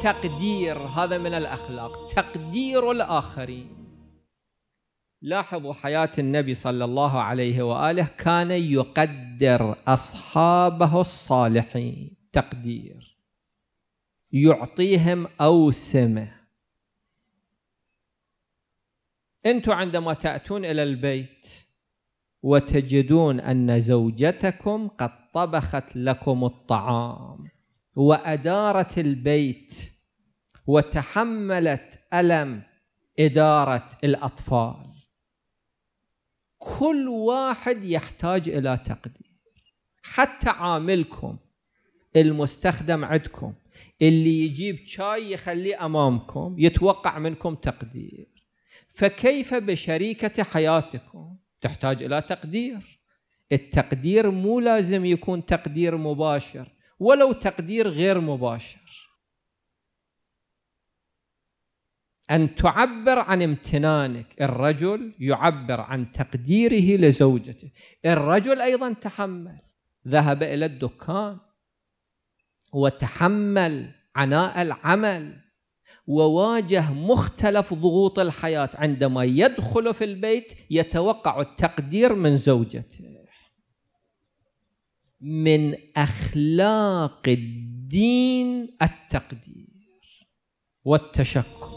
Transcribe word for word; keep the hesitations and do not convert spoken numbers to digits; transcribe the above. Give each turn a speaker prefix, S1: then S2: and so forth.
S1: التقدير، هذا من الأخلاق، تقدير الآخرين. لاحظوا حياة النبي صلى الله عليه وآله، كان يقدر أصحابه الصالحين تقدير، يعطيهم أوسمة. أنتم عندما تأتون إلى البيت وتجدون أن زوجتكم قد طبخت لكم الطعام وأدارت البيت وتحملت ألم إدارة الأطفال، كل واحد يحتاج إلى تقدير. حتى عاملكم المستخدم عندكم اللي يجيب شاي يخليه أمامكم يتوقع منكم تقدير، فكيف بشريكة حياتكم؟ تحتاج إلى تقدير. التقدير مو لازم يكون تقدير مباشر، ولو تقدير غير مباشر، أن تعبر عن امتنانك. الرجل يعبر عن تقديره لزوجته. الرجل أيضا تحمل، ذهب إلى الدكان وتحمل عناء العمل وواجه مختلف ضغوط الحياة. عندما يدخل في البيت يتوقع التقدير من زوجته. من أخلاق الدين التقدير والتشكر.